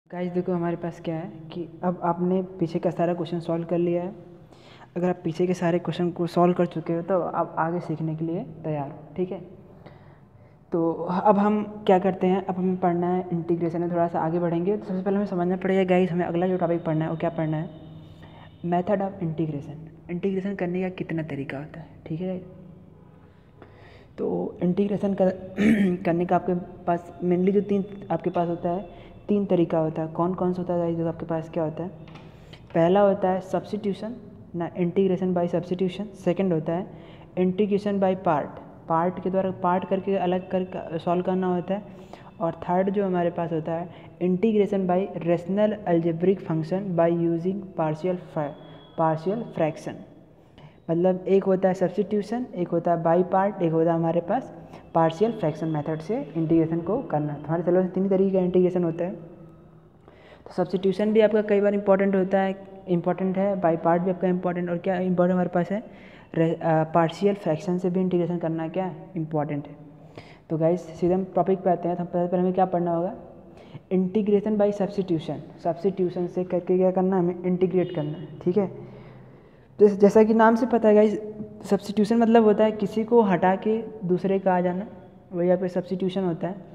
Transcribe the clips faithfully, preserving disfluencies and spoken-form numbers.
Guys देखो हमारे पास क्या है कि अब आपने पीछे का सारा क्वेश्चन सॉल्व कर लिया है। अगर आप पीछे के सारे क्वेश्चन को सॉल्व कर चुके हो तो आप आगे सीखने के लिए तैयार हो। ठीक है, तो अब हम क्या करते हैं, अब हमें पढ़ना है इंटीग्रेशन में। थोड़ा सा आगे बढ़ेंगे तो सबसे पहले हमें समझना पड़ेगा गाइस, हमें अगला जो टॉपिक पढ़ना है वो क्या पढ़ना है, मेथड ऑफ इंटीग्रेशन। इंटीग्रेशन करने का कितना तरीका होता है। ठीक है, तो इंटीग्रेशन कर, करने का आपके पास मेनली जो तीन आपके पास होता है, तीन तरीका होता है। कौन कौन सा होता है जो आपके पास क्या होता है, पहला होता है सब्स्टिट्यूशन ना, इंटीग्रेशन बाय सब्स्टिट्यूशन। सेकंड होता है इंटीग्रेशन बाय पार्ट, पार्ट के द्वारा पार्ट करके अलग कर सॉल्व करना होता है। और थर्ड जो हमारे पास होता है integration by rational algebraic function by using partial partial fraction. मतलब एक होता है सब्स्टिट्यूशन, एक होता है बाई पार्ट, एक होता है हमारे पास पार्शियल फ्रैक्शन मेथड से इंटीग्रेशन को करना। हमारे चलो तीन तरीके का इंटीग्रेशन होता है। तो सब्स्टिट्यूशन भी आपका कई बार इंपॉर्टेंट होता है, इंपॉर्टेंट है। बाई पार्ट भी आपका इंपॉर्टेंट, और क्या इंपॉर्टेंट हमारे पास है, पार्शियल फ्रैक्शन से भी इंटीग्रेशन करना क्या इंपॉर्टेंट है। तो गाइस सीधे हम टॉपिक पे आते हैं। तो पहले पहले हमें क्या पढ़ना होगा, इंटीग्रेशन बाई सब्स्टिट्यूशन। सब्स्टिट्यूशन से करके क्या करना, हमें इंटीग्रेट करना है। ठीक है, जैसे जैसा कि नाम से पता है गाइस, सब्स्टिट्यूशन मतलब होता है किसी को हटा के दूसरे का आ जाना, वही आपका सब्स्टिट्यूशन होता है।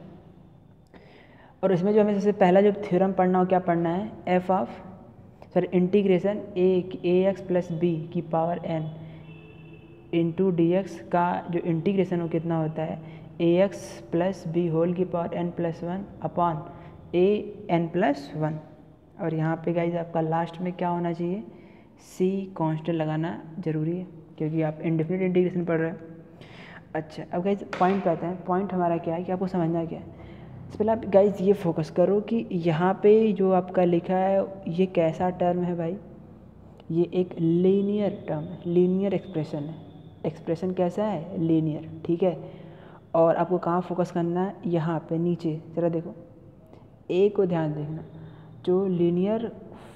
और इसमें जो हमें सबसे पहला जो थ्योरम पढ़ना हो, क्या पढ़ना है, F of sir integration A A X plus B की power N into D X का जो इंटीग्रेशन हो कितना होता है, A X plus B whole की power N plus one upon A N plus one. और यहाँ पे गाइज आपका लास्ट में क्या होना चाहिए, सी कांस्टेंट लगाना ज़रूरी है, क्योंकि आप इंडेफिनिट इंटीग्रेशन पढ़ रहे हैं। अच्छा, अब गाइज पॉइंट पे आते हैं। पॉइंट हमारा क्या है कि आपको समझना क्या है। इससे पहले आप गाइज ये फोकस करो कि यहाँ पे जो आपका लिखा है ये कैसा टर्म है भाई, ये एक लीनियर टर्म है, लीनियर एक्सप्रेशन है। एक्सप्रेशन कैसा है, लीनियर। ठीक है, और आपको कहाँ फोकस करना है, यहाँ पे नीचे जरा देखो, ए को ध्यान देखना। जो लीनियर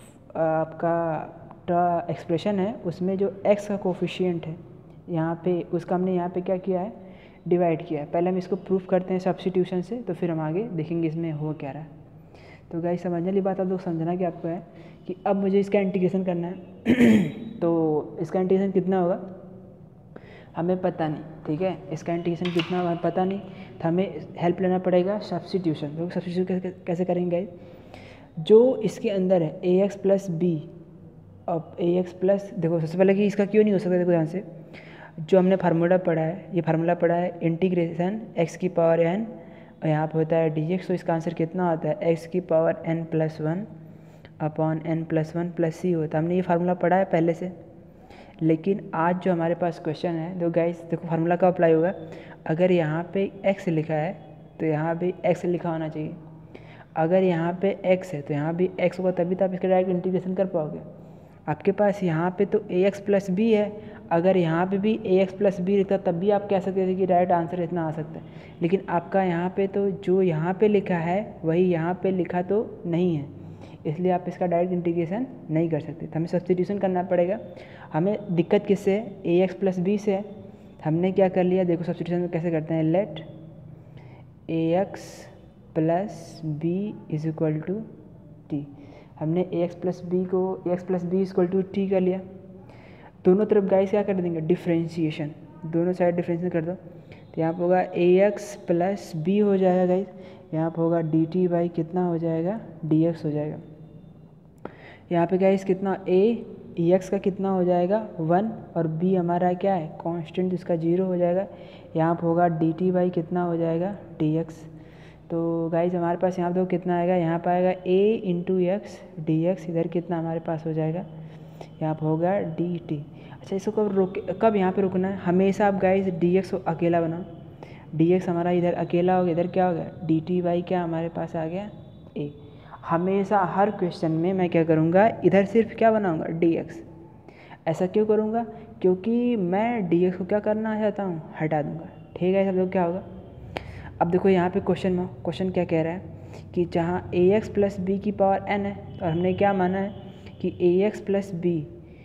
आपका एक्सप्रेशन है उसमें जो एक्स का कोफिशिएंट है यहाँ पे, उसका हमने यहाँ पे क्या किया है, डिवाइड किया है। पहले हम इसको प्रूफ करते हैं सब्स्टिट्यूशन से, तो फिर हम आगे देखेंगे इसमें हो क्या रहा है। तो गाइस समझने वाली बात आप लोग समझना कि आपको है कि अब मुझे इसका इंटीग्रेशन करना है। तो इसका इंटीग्रेशन कितना होगा हमें पता नहीं। ठीक है, इसका इंटीग्रेशन कितना होगा हमें पता नहीं, तो हमें हेल्प लेना पड़ेगा सब्स्टिट्यूशन। तो सब्स्टिट्यूशन कैसे करेंगे, जो इसके अंदर है ए एक्स प्लस बी, अब ए एक्स प्लस, देखो सबसे पहले कि इसका क्यों नहीं हो सकता, देखो ध्यान से, जो हमने फार्मूला पढ़ा है, ये फार्मूला पढ़ा है इंटीग्रेशन एक्स की पावर एन, और यहाँ पे होता है डी एक्स। तो इसका आंसर कितना आता है, एक्स की power N plus one upon N plus one plus C होता है। हमने ये फार्मूला पढ़ा है पहले से, लेकिन आज जो हमारे पास क्वेश्चन है, देखो गाइस देखो फार्मूला कब अप्लाई होगा, अगर यहाँ पे एक्स लिखा है तो यहाँ भी एक्स लिखा होना चाहिए। अगर यहाँ पे एक्स है तो यहाँ भी एक्स होगा, तभी तो आप इसका डायरेक्ट इंटीग्रेशन कर पाओगे। आपके पास यहाँ पे तो ए एक्स प्लस बी है, अगर यहाँ पे भी ए एक्स प्लस बी रहता तब भी आप कह सकते थे कि डायरेक्ट आंसर इतना आ सकता है। लेकिन आपका यहाँ पे तो जो यहाँ पे लिखा है वही यहाँ पे लिखा तो नहीं है, इसलिए आप इसका डायरेक्ट इंटीग्रेशन नहीं कर सकते। तो हमें सब्स्टिट्यूशन करना पड़ेगा। हमें दिक्कत किससे है, ए एक्स प्लस बी से है। हमने क्या कर लिया, देखो सब्स्टिट्यूशन में कैसे करते हैं, let A X plus B is equal to T. हमने ए एक्स प्लस बी को A X plus B equal to T कर लिया। दोनों तरफ गाइस क्या कर देंगे, डिफ्रेंशिएशन, दोनों साइड डिफ्रेंशिएशन कर दो। तो यहाँ पर होगा ए एक्स प्लस बी हो जाएगा गाइस, यहाँ पर होगा डी टी बाई कितना हो जाएगा, डी एक्स हो जाएगा। यहाँ पे गाइस कितना, ए ई एक्स का कितना हो जाएगा वन, और बी हमारा क्या है कांस्टेंट, जिसका जीरो हो जाएगा। यहाँ पर होगा डी टी बाई कितना हो जाएगा, डी एक्स। तो गाइज हमारे पास यहाँ पे कितना आएगा, यहाँ पर आएगा A into X D X, इधर कितना हमारे पास हो जाएगा, यहाँ पर होगा डी टी। अच्छा, इसको कब रोक कब यहाँ पे रुकना है, हमेशा आप गाइज डी एक्स को अकेला बनाओ। डी एक्स हमारा इधर अकेला हो गया, इधर क्या हो गया, डी टी बाई क्या हमारे पास आ गया ए। हमेशा हर क्वेश्चन में मैं क्या करूँगा, इधर सिर्फ क्या बनाऊँगा, डी एक्स। ऐसा क्यों करूँगा, क्योंकि मैं डी एक्स को क्या करना चाहता हूँ, हटा दूँगा। ठीक है सब लोग, क्या होगा, अब देखो यहाँ पे क्वेश्चन में क्वेश्चन क्या कह रहा है कि जहाँ ए एक्स प्लस बी की पावर एन है, और हमने क्या माना है कि A X plus B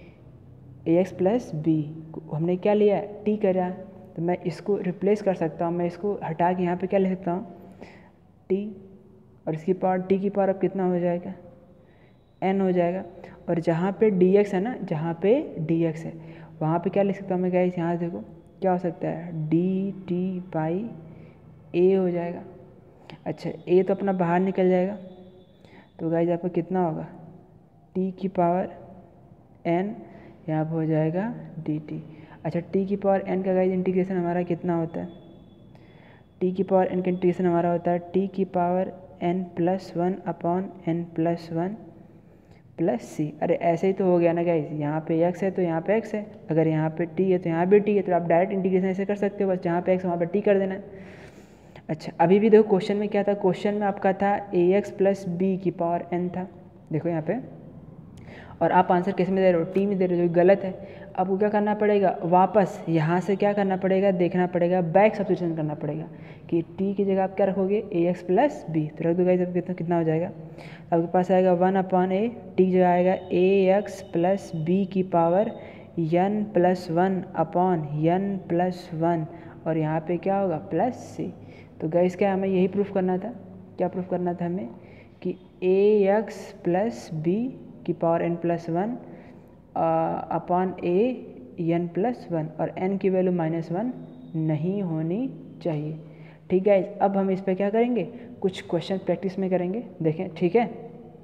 A X plus B हमने क्या लिया है, टी करा है। तो मैं इसको रिप्लेस कर सकता हूँ, मैं इसको हटा के यहाँ पे क्या लिख सकता हूँ, टी, और इसकी पावर टी की पावर अब कितना हो जाएगा, एन हो जाएगा। और जहाँ पे डी एक्स है ना, जहाँ पे डी एक्स है वहाँ पे क्या लिख सकता हूँ मैं गाइस, यहाँ से देखो क्या हो सकता है, डी टी बाई ए हो जाएगा। अच्छा ए तो अपना बाहर निकल जाएगा, तो गाइस आपका कितना होगा, टी की पावर एन, यहाँ पर हो जाएगा डी टी। अच्छा टी की पावर एन का गाइस इंटीग्रेशन हमारा कितना होता है, टी की पावर एन का इंटीग्रेशन हमारा होता है टी की power N plus one upon N plus one plus C. अरे ऐसे ही तो हो गया ना गाइस, यहाँ पे x है तो यहाँ पे x है, अगर यहाँ पे t है तो यहाँ भी t है, तो आप डायरेक्ट इंटीग्रेशन ऐसे कर सकते हो, बस जहाँ पे x वहाँ पे t कर देना है। अच्छा अभी भी देखो क्वेश्चन में क्या था, क्वेश्चन में आपका था ए एक्स प्लस बी की पावर n था, देखो यहाँ पे, और आप आंसर किस में दे रहे हो, टी में दे रहे हो, जो गलत है। आपको क्या करना पड़ेगा, वापस यहाँ से क्या करना पड़ेगा, देखना पड़ेगा, बैक सब्स्टिट्यूशन करना पड़ेगा कि t की जगह आप क्या रखोगे, ए एक्स प्लस बी, तो रख दो गाइस, अब कितना कितना हो जाएगा, आपके पास आएगा वन अपॉन ए, टी की जगह आएगा ए एक्स प्लस बी की power N plus one upon N plus one, और यहाँ पे क्या होगा प्लस सी। तो गाइस क्या हमें यही प्रूफ करना था, क्या प्रूफ करना था हमें, कि ए एक्स प्लस बी की power N plus one upon A N plus one, और एन की वैल्यू माइनस वन नहीं होनी चाहिए। ठीक है, अब हम इस पर क्या करेंगे, कुछ क्वेश्चन प्रैक्टिस में करेंगे, देखें ठीक है।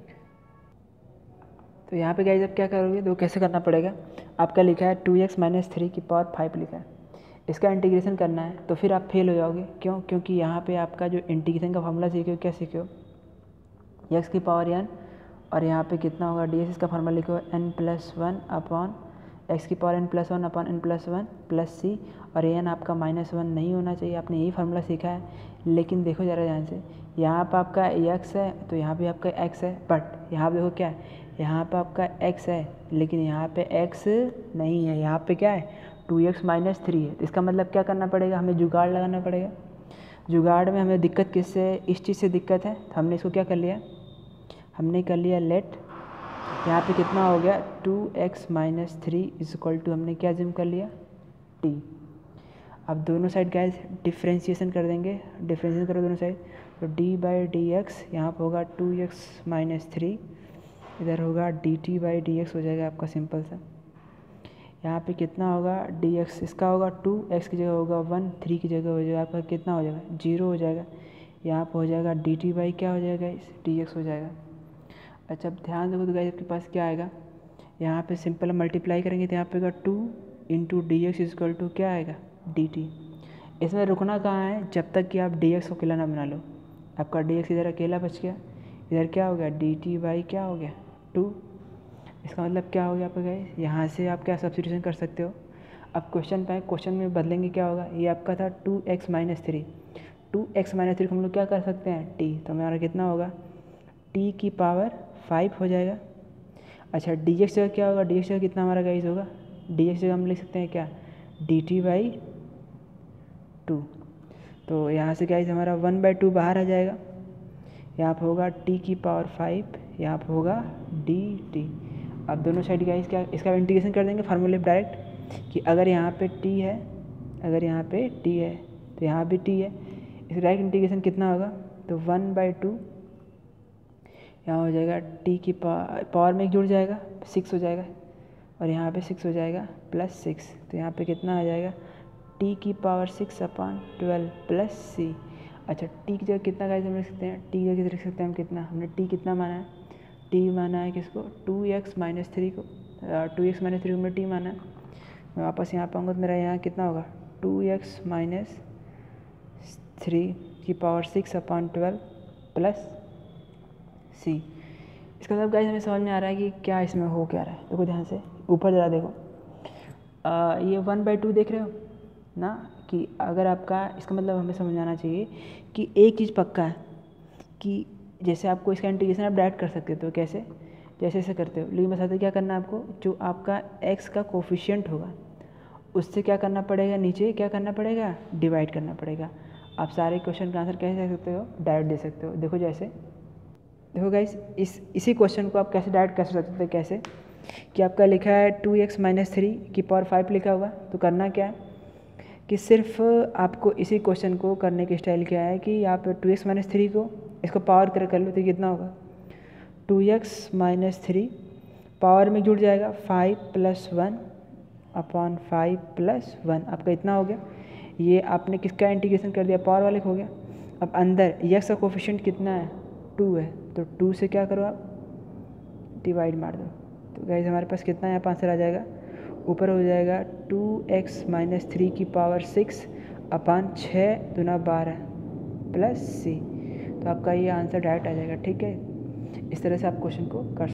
तो यहाँ पे गाइस अब क्या करोगे, तो कैसे करना पड़ेगा, आपका लिखा है टू एक्स माइनस थ्री की पावर फाइव लिखा है, इसका इंटीग्रेशन करना है, तो फिर आप फेल हो जाओगे, क्यों, क्योंकि यहाँ पे आपका जो इंटीग्रेशन का फॉर्मूला सीखे हो, क्या सीखे हो, एक्स की पावर एन, और यहाँ पे कितना होगा डी एक्स का फार्मूला लिखो N plus one upon X की power N plus one upon N plus one plus C, और ए एन आपका माइनस वन नहीं होना चाहिए, आपने यही फार्मूला सीखा है। लेकिन देखो ज़रा ध्यान से, यहाँ पर आपका एक्स है तो यहाँ भी आपका एक्स है, बट यहाँ पर देखो क्या है, यहाँ पर आपका एक्स है लेकिन यहाँ पे एक्स नहीं है, यहाँ पे क्या है टू एक्स माइनस थ्री है। इसका मतलब क्या करना पड़ेगा, हमें जुगाड़ लगाना पड़ेगा। जुगाड़ में हमें दिक्कत किससे, इस चीज़ से दिक्कत है, तो हमने इसको क्या कर लिया, हमने कर लिया लेट, यहाँ पे कितना हो गया two X minus three is equal to, हमने क्या जिम कर लिया टी। अब दोनों साइड गाइस डिफ्रेंशिएशन कर देंगे, डिफ्रेंशिएशन करो दोनों साइड, तो डी बाई डी एक्स यहाँ पर होगा टू एक्स माइनस थ्री, इधर होगा D T by D X हो जाएगा आपका सिंपल सा। यहाँ पे कितना होगा डी एक्स, इसका होगा टू, एक्स की जगह होगा वन, थ्री की जगह हो जाएगा आपका कितना हो जाएगा जीरो हो जाएगा। यहाँ पर हो जाएगा डी टी बाई क्या हो जाएगा इस डी एक्स हो जाएगा। अच्छा अब ध्यान देखो तो गाइस आपके पास क्या आएगा, यहाँ पे सिंपल मल्टीप्लाई करेंगे तो यहाँ पे होगा two into D X is equal to क्या आएगा डी टी। इसमें रुकना कहाँ है, जब तक कि आप डी एक्स को अकेला ना बना लो। आपका डी एक्स इधर अकेला बच गया, इधर क्या हो गया डी टी बाई क्या हो गया टू। इसका मतलब क्या हो गया आपका गाइस, यहाँ से आप क्या सब्स्टिट्यूशन कर सकते हो। अब क्वेश्चन पे क्वेश्चन में बदलेंगे, क्या होगा, ये आपका था two X minus three, two X minus three को हम लोग क्या कर सकते हैं टी, तो हमारा कितना होगा टी की पावर फाइव हो जाएगा। अच्छा डी एक्स जगह क्या होगा, डी एक्स जगह कितना हमारा गाइस होगा, डी एक्स जगह हम लिख सकते हैं क्या डी टी बाई टू। तो यहाँ से गाइस हमारा वन बाई टू बाहर आ जाएगा, यहाँ पर होगा टी की पावर फाइव, यहाँ पर होगा डी टी। अब दोनों साइड गाइस क्या, इसका इंटीग्रेशन कर देंगे फार्मूले डायरेक्ट, कि अगर यहाँ पे टी है, अगर यहाँ पे टी है तो यहाँ भी टी है, इसका डायरेक्ट इंटीग्रेशन कितना होगा, तो वन बाई टू यहाँ हो जाएगा टी की पावर में एक जुड़ जाएगा सिक्स हो जाएगा, और यहाँ पे सिक्स हो जाएगा प्लस सिक्स, तो यहाँ पे कितना आ जाएगा टी की power six upon twelve plus C. अच्छा टी की जगह कितना गाइस हम लिख सकते हैं, टी की जगह लिख सकते हैं हम कितना, हमने टी कितना माना है, टी माना है किसको टू एक्स माइनस थ्री को, टू एक्स माइनस थ्री को हमने टी माना है। मैं वापस यहाँ पाऊँगा तो मेरा यहाँ कितना होगा टू एक्स माइनस थ्री की power six upon twelve plus C. इसका मतलब गाइस हमें समझ में आ रहा है कि क्या इसमें हो क्या रहा है। देखो ध्यान से ऊपर ज़रा देखो, आ, ये वन बाई टू देख रहे हो ना, कि अगर आपका, इसका मतलब हमें समझ आना चाहिए कि एक चीज़ पक्का है कि जैसे आपको इसका इंटीग्रेशन आप डायरेक्ट कर सकते हो, तो कैसे, जैसे ऐसे करते हो, लेकिन बस आते क्या करना है आपको, जो आपका x का कोफिशिएंट होगा उससे क्या करना पड़ेगा, नीचे क्या करना पड़ेगा डिवाइड करना पड़ेगा। आप सारे क्वेश्चन का आंसर कैसे दे सकते हो, डायरेक्ट दे सकते हो। देखो जैसे देखो गाइस इस इसी क्वेश्चन को आप कैसे डायरेक्ट कर सकते हो, कैसे कि आपका लिखा है टू एक्स माइनस थ्री की पावर फाइव लिखा हुआ, तो करना क्या है कि सिर्फ आपको इसी क्वेश्चन को करने की स्टाइल क्या है कि यहाँ पर टू एक्स माइनस थ्री को इसको पावर तरह कर लो तो कितना होगा two X minus three power में जुड़ जाएगा five plus one upon five plus one आपका इतना हो गया। ये आपने किसका इंटीग्रेशन कर दिया पावर वाले को हो गया। अब अंदर एक्स का कोफिशिएंट कितना है टू है तो टू से क्या करो आप डिवाइड मार दो तो गाइस हमारे पास कितना यहाँ आंसर आ जाएगा ऊपर हो जाएगा टू एक्स माइनस थ्री की पावर सिक्स अपान छः दुना बारह प्लस सी। तो आपका ये आंसर डायरेक्ट आ जाएगा। ठीक है, इस तरह से आप क्वेश्चन को कर